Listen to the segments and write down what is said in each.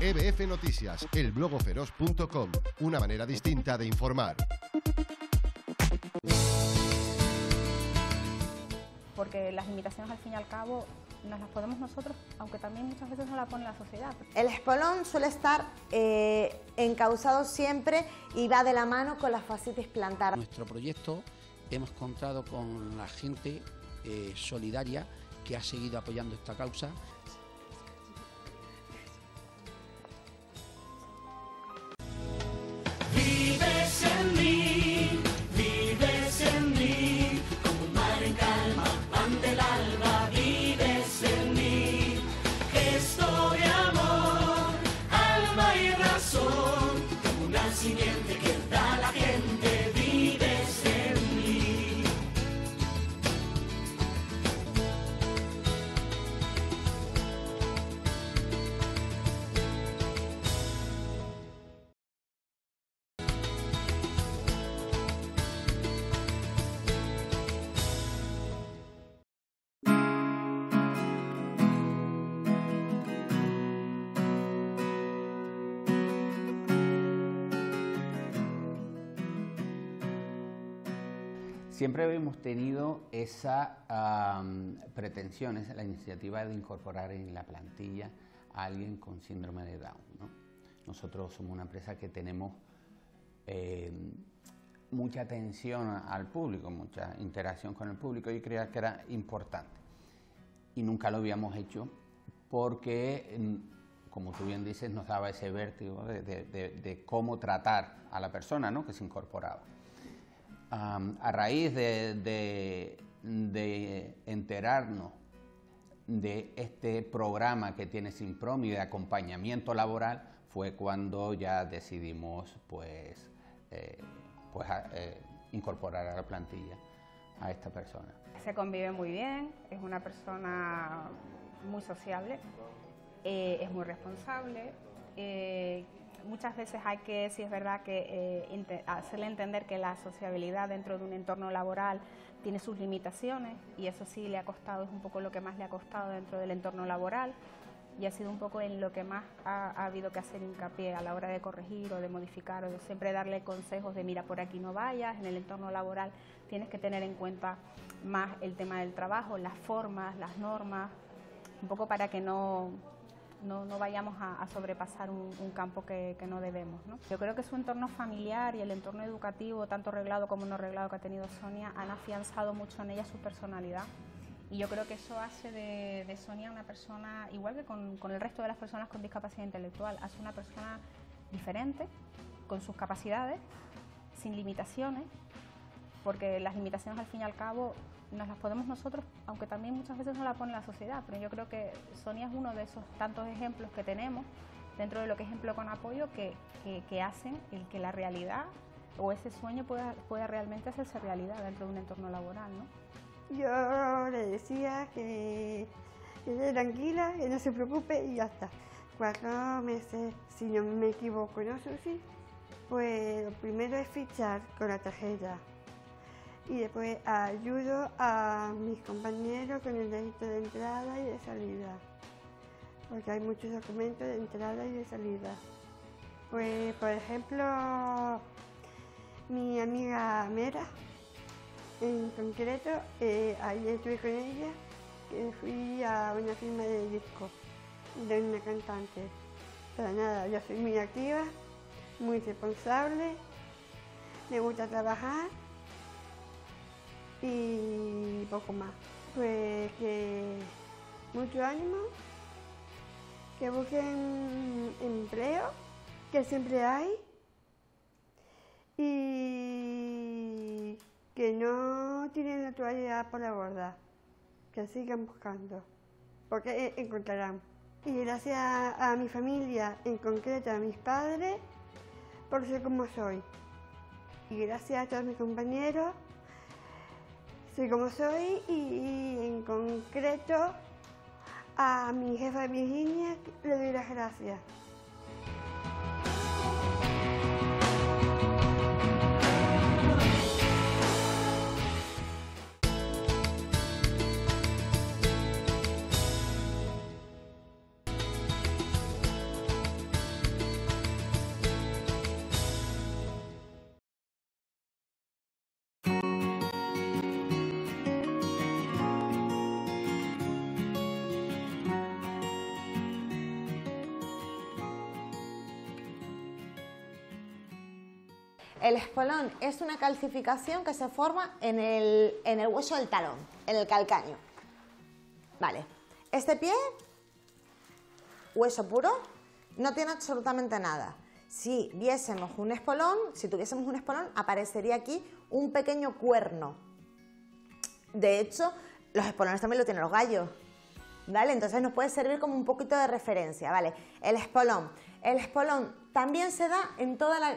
EBF Noticias, elblogoferoz.com, una manera distinta de informar. Porque las limitaciones al fin y al cabo nos las ponemos nosotros, aunque también muchas veces nos la pone la sociedad. El espolón suele estar encauzado siempre y va de la mano con la fascitis plantar. Nuestro proyecto hemos contado con la gente solidaria que ha seguido apoyando esta causa. Vives en mí, como un mar en calma, pan del alba, vives en mí. Gesto de amor, alma y razón, como una simiente que da a la gente, vives en mí. Siempre hemos tenido esa pretensión, esa la iniciativa de incorporar en la plantilla a alguien con síndrome de Down, ¿no? Nosotros somos una empresa que tenemos mucha atención al público, mucha interacción con el público, y creía que era importante. Y nunca lo habíamos hecho porque, como tú bien dices, nos daba ese vértigo de cómo tratar a la persona, ¿no?, que se incorporaba. A raíz de enterarnos de este programa que tiene Simpromi de acompañamiento laboral, fue cuando ya decidimos incorporar a la plantilla a esta persona. Se convive muy bien, es una persona muy sociable, es muy responsable. Muchas veces hay que, sí es verdad, que hacerle entender que la sociabilidad dentro de un entorno laboral tiene sus limitaciones, y eso sí le ha costado, es un poco lo que más le ha costado dentro del entorno laboral, y ha sido un poco en lo que más ha habido que hacer hincapié a la hora de corregir o de modificar, o de siempre darle consejos de mira, por aquí no vayas, en el entorno laboral tienes que tener en cuenta más el tema del trabajo, las formas, las normas, un poco para que no vayamos a sobrepasar un campo que no debemos, ¿no? Yo creo que su entorno familiar y el entorno educativo, tanto reglado como no reglado, que ha tenido Sonia, han afianzado mucho en ella su personalidad, y yo creo que eso hace de Sonia una persona, igual que con el resto de las personas con discapacidad intelectual, hace una persona diferente, con sus capacidades, sin limitaciones, porque las limitaciones al fin y al cabo nos las ponemos nosotros, aunque también muchas veces nos la pone la sociedad, pero yo creo que Sonia es uno de esos tantos ejemplos que tenemos dentro de lo que es Empleo con Apoyo que hacen el que la realidad o ese sueño pueda realmente hacerse realidad dentro de un entorno laboral, ¿no? Yo le decía que esté tranquila, que no se preocupe y ya está. 4 meses, si no me equivoco, ¿no, Susi? Pues lo primero es fichar con la tarjeta. Y después ayudo a mis compañeros con el registro de entrada y de salida, porque hay muchos documentos de entrada y de salida. Pues, por ejemplo, mi amiga Mera, en concreto, ayer estuve con ella, que fui a una firma de disco de una cantante. Para nada, yo soy muy activa, muy responsable, me gusta trabajar y poco más. Pues que mucho ánimo, que busquen empleo, que siempre hay, y que no tiren la toalla por la borda, que sigan buscando, porque encontrarán. Y gracias a mi familia, en concreto a mis padres, por ser como soy. Y gracias a todos mis compañeros, soy como soy, y en concreto a mi jefa Virginia le doy las gracias. El espolón es una calcificación que se forma en el hueso del talón, en el calcáneo. Vale, este pie, hueso puro, no tiene absolutamente nada. Si tuviésemos un espolón, aparecería aquí un pequeño cuerno. De hecho, los espolones también lo tienen los gallos, ¿vale? Entonces nos puede servir como un poquito de referencia, ¿vale? El espolón también se da en todas las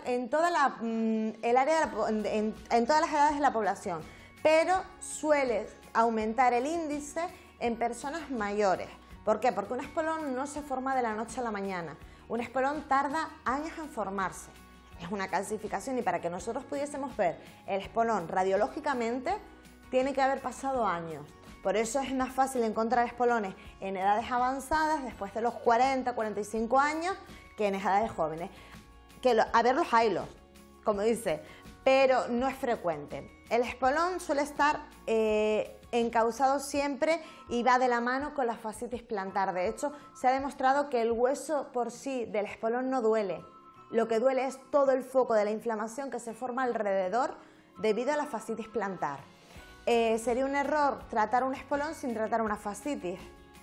edades de la población, pero suele aumentar el índice en personas mayores. ¿Por qué? Porque un espolón no se forma de la noche a la mañana. Un espolón tarda años en formarse. Es una calcificación y para que nosotros pudiésemos ver el espolón radiológicamente tiene que haber pasado años. Por eso es más fácil encontrar espolones en edades avanzadas, después de los 40, 45 años, que en edades jóvenes. A ver los hilos, como dice, pero no es frecuente. El espolón suele estar encausado siempre y va de la mano con la fascitis plantar. De hecho, se ha demostrado que el hueso por sí del espolón no duele. Lo que duele es todo el foco de la inflamación que se forma alrededor debido a la fascitis plantar. Sería un error tratar un espolón sin tratar una fascitis.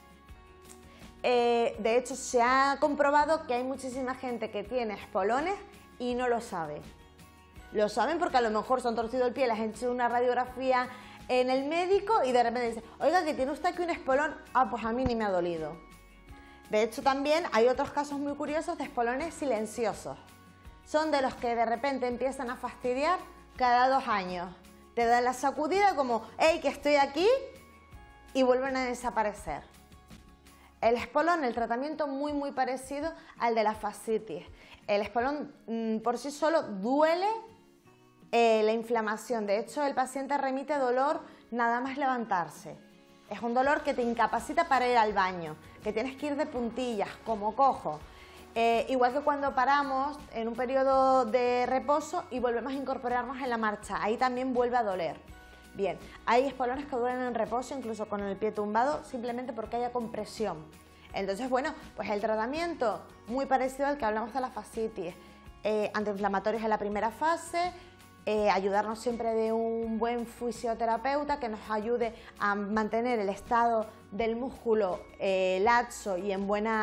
De hecho, se ha comprobado que hay muchísima gente que tiene espolones y no lo sabe. Lo saben porque a lo mejor se han torcido el pie, les han hecho una radiografía en el médico y de repente dicen, oiga, que tiene usted aquí un espolón. Ah, pues a mí ni me ha dolido. De hecho, también hay otros casos muy curiosos de espolones silenciosos. Son de los que de repente empiezan a fastidiar cada 2 años. Te dan la sacudida como, hey, que estoy aquí, y vuelven a desaparecer. El espolón, el tratamiento muy parecido al de la fascitis. El espolón por sí solo duele la inflamación. De hecho, el paciente remite dolor nada más levantarse. Es un dolor que te incapacita para ir al baño, que tienes que ir de puntillas, como cojo. Igual que cuando paramos en un periodo de reposo y volvemos a incorporarnos en la marcha, ahí también vuelve a doler. Bien, hay espolones que duelen en reposo, incluso con el pie tumbado, simplemente porque haya compresión. Entonces, bueno, pues el tratamiento muy parecido al que hablamos de la fascitis, antiinflamatorios en la primera fase, ayudarnos siempre de un buen fisioterapeuta que nos ayude a mantener el estado del músculo laxo y en buen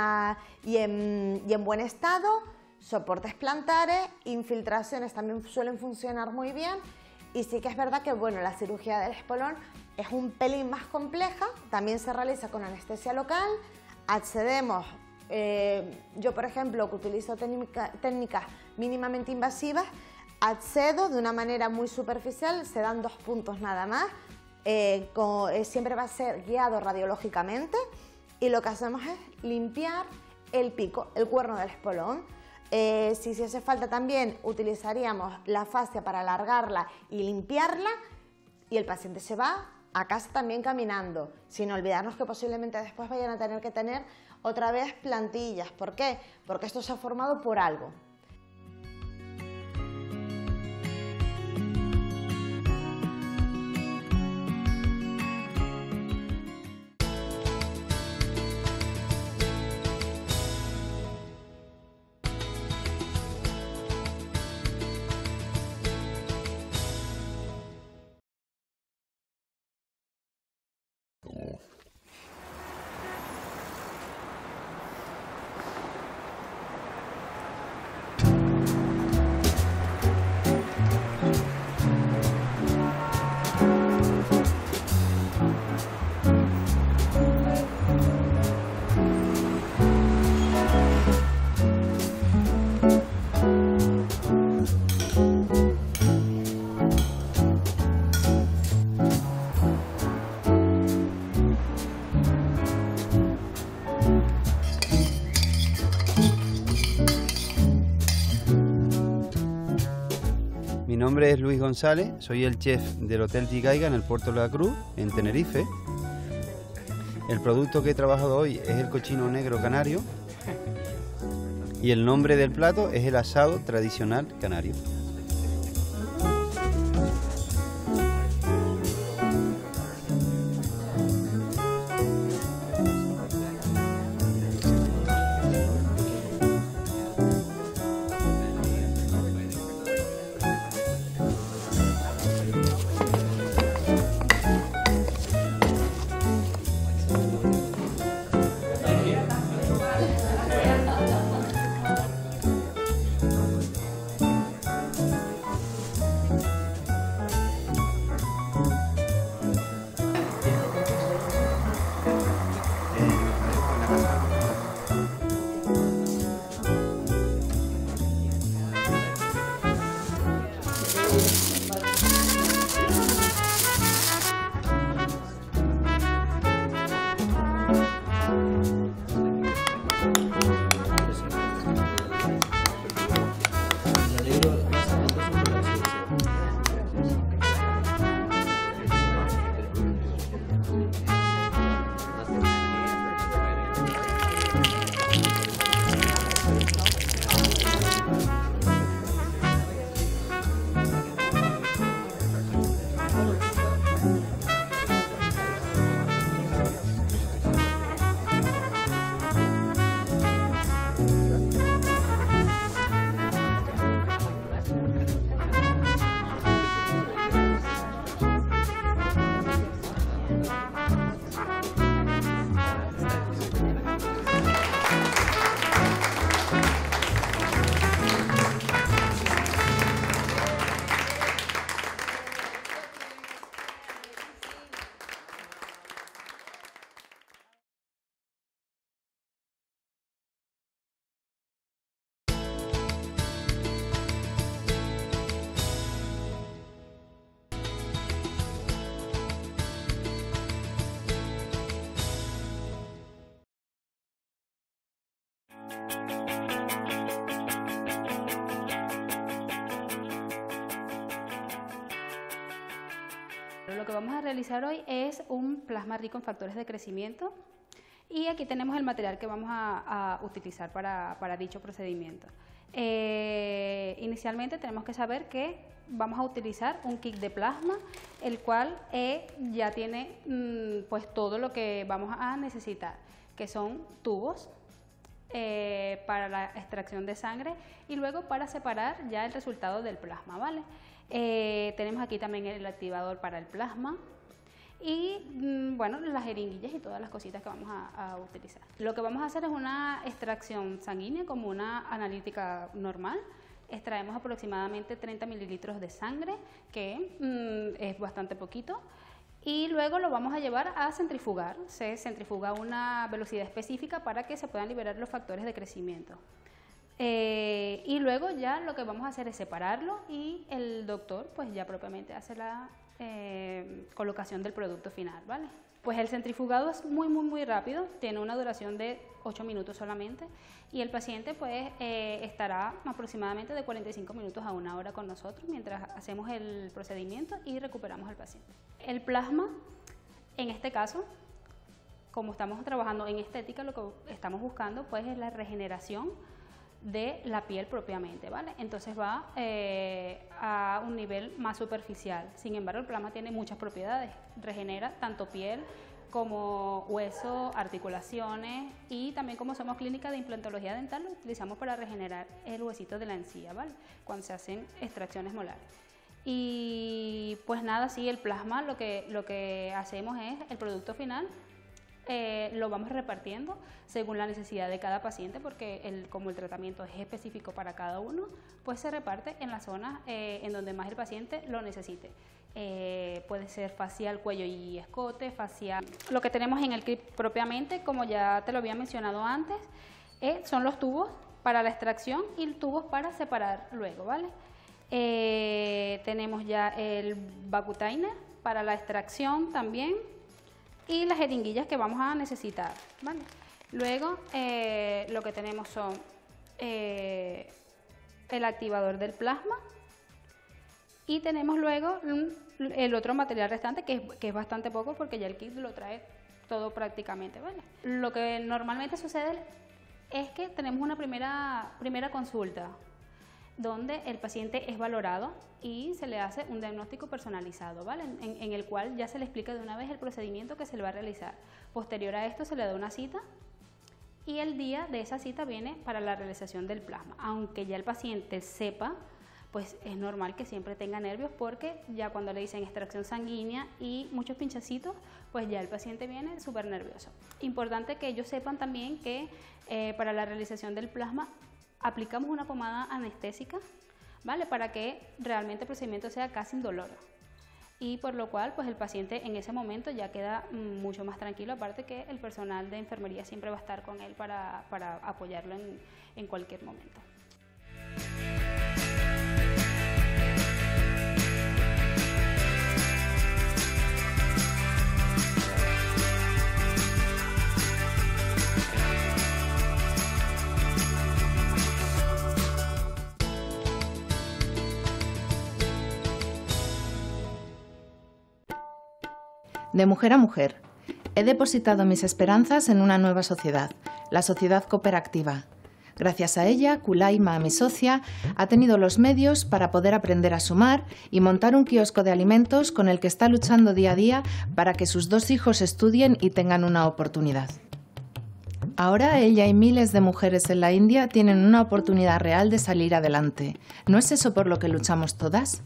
estado, soportes plantares, infiltraciones también suelen funcionar muy bien. Y sí que es verdad que bueno, la cirugía del espolón es un pelín más compleja, también se realiza con anestesia local, accedemos, yo por ejemplo que utilizo técnicas mínimamente invasivas, accedo de una manera muy superficial, se dan 2 puntos nada más, siempre va a ser guiado radiológicamente y lo que hacemos es limpiar el pico, el cuerno del espolón. Si hace falta también utilizaríamos la fascia para alargarla y limpiarla y el paciente se va a casa también caminando, sin olvidarnos que posiblemente después vayan a tener que tener otra vez plantillas. ¿Por qué? Porque esto se ha formado por algo. Mi nombre es Luis González, soy el chef del Hotel Tigaiga en el Puerto de la Cruz, en Tenerife. El producto que he trabajado hoy es el cochino negro canario y el nombre del plato es el asado tradicional canario. Lo que vamos a realizar hoy es un plasma rico en factores de crecimiento y aquí tenemos el material que vamos a utilizar para dicho procedimiento. Inicialmente tenemos que saber que vamos a utilizar un kit de plasma, el cual ya tiene pues todo lo que vamos a necesitar, que son tubos para la extracción de sangre y luego para separar ya el resultado del plasma, ¿vale? Tenemos aquí también el activador para el plasma y bueno, las jeringuillas y todas las cositas que vamos a utilizar. Lo que vamos a hacer es una extracción sanguínea como una analítica normal. Extraemos aproximadamente 30 mililitros de sangre, que es bastante poquito, y luego lo vamos a llevar a centrifugar. Se centrifuga a una velocidad específica para que se puedan liberar los factores de crecimiento. Y luego ya lo que vamos a hacer es separarlo y el doctor pues ya propiamente hace la colocación del producto final, ¿vale? Pues el centrifugado es muy rápido, tiene una duración de 8 minutos solamente y el paciente pues estará aproximadamente de 45 minutos a 1 hora con nosotros mientras hacemos el procedimiento y recuperamos al paciente. El plasma, en este caso, como estamos trabajando en estética, lo que estamos buscando pues es la regeneración de la piel propiamente, ¿vale? Entonces va a un nivel más superficial. Sin embargo, el plasma tiene muchas propiedades. Regenera tanto piel como hueso, articulaciones y también como somos clínica de implantología dental, lo utilizamos para regenerar el huesito de la encía, ¿vale? Cuando se hacen extracciones molares. Y pues nada, sí, el plasma lo que hacemos es el producto final. Lo vamos repartiendo según la necesidad de cada paciente porque como el tratamiento es específico para cada uno, pues se reparte en las zonas en donde más el paciente lo necesite. Puede ser facial, cuello y escote, facial. Lo que tenemos en el kit propiamente, como ya te lo había mencionado antes, son los tubos para la extracción y tubos para separar luego, ¿vale? Tenemos ya el vacutainer para la extracción también, y las jeringuillas que vamos a necesitar, ¿vale? Luego lo que tenemos son el activador del plasma y tenemos luego el otro material restante que es bastante poco porque ya el kit lo trae todo prácticamente, ¿vale? Lo que normalmente sucede es que tenemos una primera consulta donde el paciente es valorado y se le hace un diagnóstico personalizado, ¿vale? En el cual ya se le explica de una vez el procedimiento que se le va a realizar. Posterior a esto se le da una cita y el día de esa cita viene para la realización del plasma. Aunque ya el paciente sepa, pues es normal que siempre tenga nervios porque ya cuando le dicen extracción sanguínea y muchos pinchacitos, pues ya el paciente viene súper nervioso. Importante que ellos sepan también que para la realización del plasma aplicamos una pomada anestésica, ¿vale? Para que realmente el procedimiento sea casi indoloro y por lo cual pues el paciente en ese momento ya queda mucho más tranquilo, aparte que el personal de enfermería siempre va a estar con él para apoyarlo en cualquier momento. De mujer a mujer, he depositado mis esperanzas en una nueva sociedad, la sociedad cooperativa. Gracias a ella, Kulaima, mi socia, ha tenido los medios para poder aprender a sumar y montar un kiosco de alimentos con el que está luchando día a día para que sus 2 hijos estudien y tengan una oportunidad. Ahora ella y miles de mujeres en la India tienen una oportunidad real de salir adelante. ¿No es eso por lo que luchamos todas?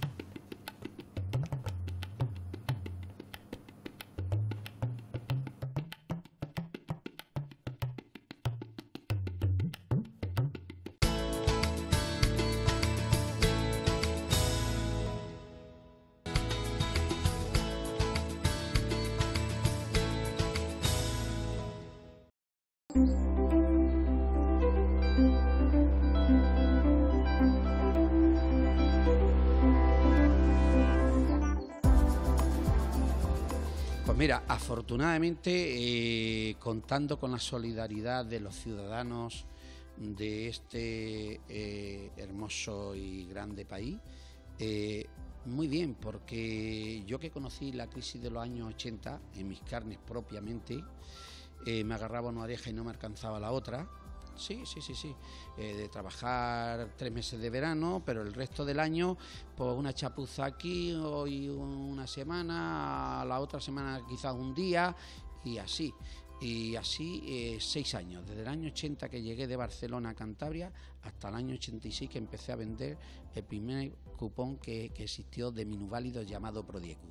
Pues mira, afortunadamente, contando con la solidaridad de los ciudadanos de este hermoso y grande país. Muy bien, porque yo que conocí la crisis de los años 80 en mis carnes propiamente, me agarraba una oreja y no me alcanzaba la otra. Sí. De trabajar 3 meses de verano, pero el resto del año, pues una chapuza aquí, hoy una semana, la otra semana quizás un día, y así. Y así 6 años, desde el año 80 que llegué de Barcelona a Cantabria hasta el año 86 que empecé a vender el primer cupón que existió de minusválidos llamado Prodiecu.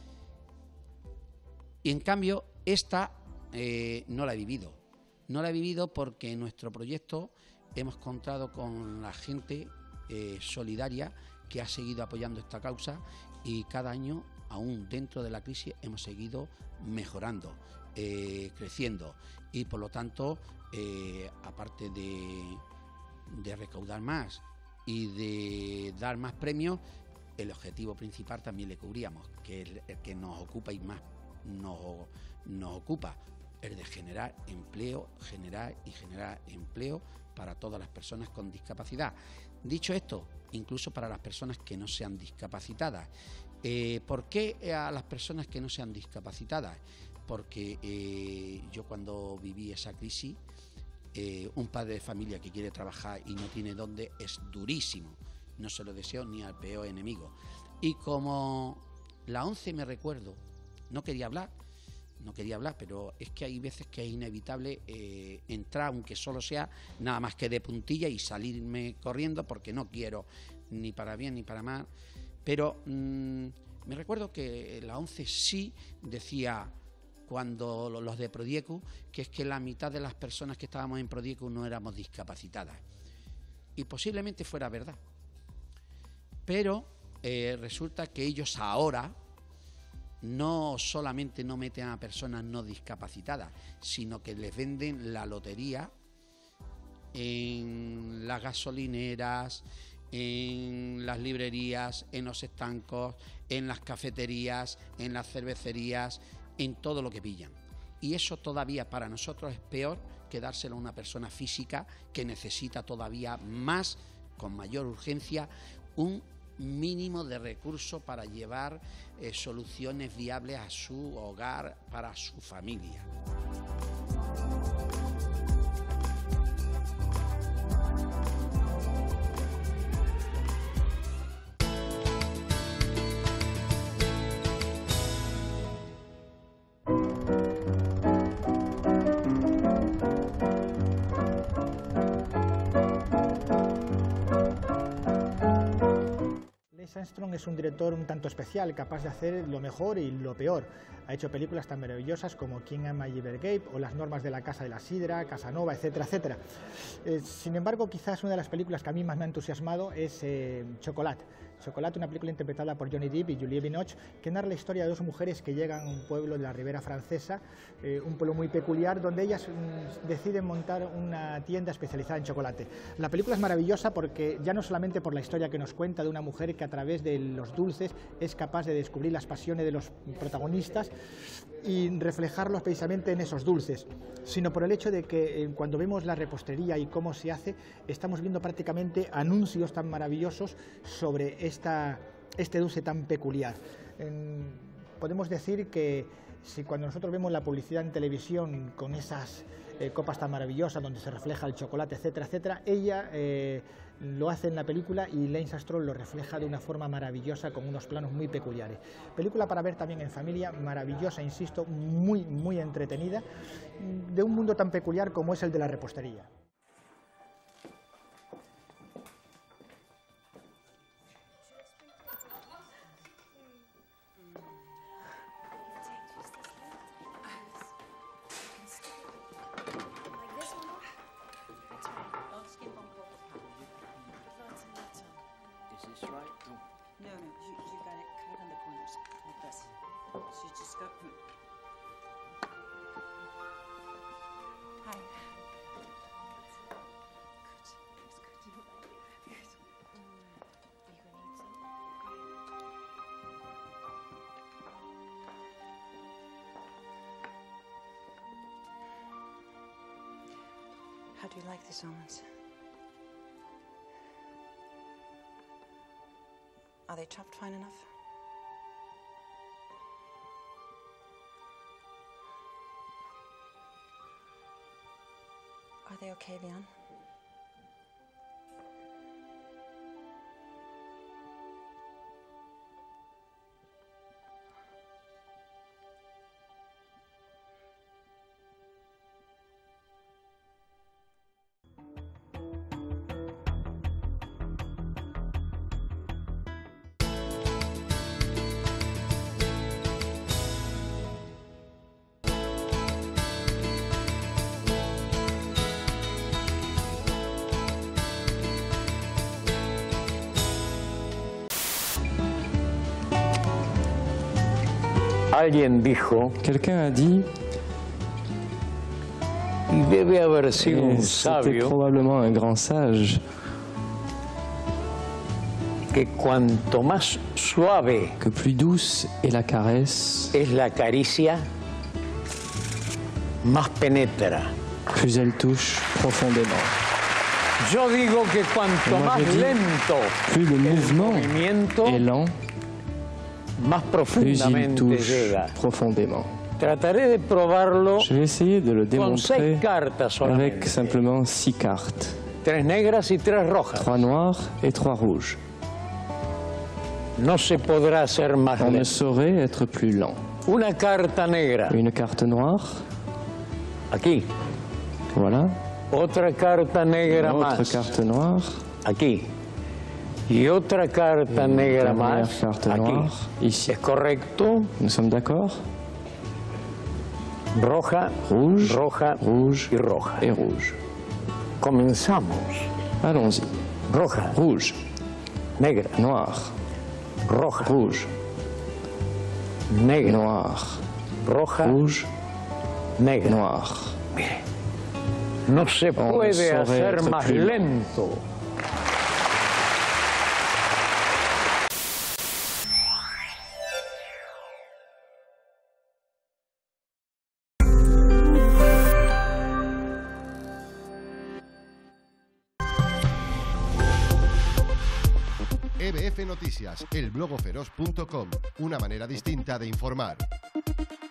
Y en cambio, esta no la he vivido. No la he vivido porque en nuestro proyecto hemos contado con la gente solidaria que ha seguido apoyando esta causa y cada año, aún dentro de la crisis, hemos seguido mejorando, creciendo y por lo tanto, aparte de recaudar más y de dar más premios, el objetivo principal también le cubríamos, que es el que nos ocupa y más nos ocupa, el de generar empleo para todas las personas con discapacidad. Dicho esto, incluso para las personas que no sean discapacitadas. ¿Por qué a las personas que no sean discapacitadas? Porque yo cuando viví esa crisis, un padre de familia que quiere trabajar y no tiene dónde es durísimo. No se lo deseo ni al peor enemigo. Y como la 11 me recuerdo, no quería hablar, pero es que hay veces que es inevitable entrar, aunque solo sea nada más que de puntilla y salirme corriendo porque no quiero ni para bien ni para mal. Pero me recuerdo que la 11 sí decía, cuando los de Prodiecu, que es que la mitad de las personas que estábamos en Prodiecu no éramos discapacitadas. Y posiblemente fuera verdad. Pero resulta que ellos ahora no solamente no meten a personas no discapacitadas, sino que les venden la lotería en las gasolineras, en las librerías, en los estancos, en las cafeterías, en las cervecerías, en todo lo que pillan. Y eso todavía para nosotros es peor que dárselo a una persona física que necesita todavía más, con mayor urgencia, un mínimo de recursos para llevar soluciones viables a su hogar, para su familia. Armstrong es un director un tanto especial, capaz de hacer lo mejor y lo peor. Ha hecho películas tan maravillosas como Quién ama a Gilbert Grape o Las normas de la Casa de la Sidra, Casanova, etcétera, etcétera. Sin embargo, quizás una de las películas que a mí más me ha entusiasmado es Chocolat. Chocolat, una película interpretada por Johnny Depp y Juliette Binoche, que narra la historia de dos mujeres que llegan a un pueblo de la Ribera Francesa, un pueblo muy peculiar, donde ellas deciden montar una tienda especializada en chocolate. La película es maravillosa porque ya no solamente por la historia que nos cuenta de una mujer que a través de los dulces es capaz de descubrir las pasiones de los protagonistas y reflejarlos precisamente en esos dulces, sino por el hecho de que cuando vemos la repostería y cómo se hace, estamos viendo prácticamente anuncios tan maravillosos sobre este dulce tan peculiar. Podemos decir que si cuando nosotros vemos la publicidad en televisión con esas copas tan maravillosas donde se refleja el chocolate, etcétera, etcétera, ella lo hace en la película y Lance Armstrong lo refleja de una forma maravillosa con unos planos muy peculiares. Película para ver también en familia, maravillosa, insisto, muy, muy entretenida, de un mundo tan peculiar como es el de la repostería. How do you like these almonds? Are they chopped fine enough? Are they okay, Leon? Alguien dijo, quelqu'un a dit, y debe haber sido un c'était sabio, probablement un grand sage, que cuanto más suave que plus douce est la caresse, es la caricia, más penetra. plus elle touche profondément. Yo digo que cuanto Moi, más je dis, lento plus le el mouvement movimiento, est lent, más plus il profundamente touche llega. profondément. Trataré de probarlo Je vais essayer de le con 6 démontrer cartas solamente. avec simplement 6 cartes. 3 negras y 3 rojas. 3 noires et 3 rouges. No se podrá hacer más On ne lento. saurait être plus lent. Una carta negra, Une carte noire, aquí. voilà. Otra carta negra Une autre más, carte noire. aquí. Y otra carta negra Dernière más, carte aquí. noire, ici. ¿Es correcto? Nous sommes d'accord? Roja, Rouge, roja rouge y roja. et rouge. Comenzamos. Allons-y. Roja, Rouge, negra, noir, roja, rouge, negra, noir, roja, rouge, negra. noir. Mire, no se On ne puede saurait hacer être más plus lent. lento. EBF Noticias, elblogoferoz.com, una manera distinta de informar.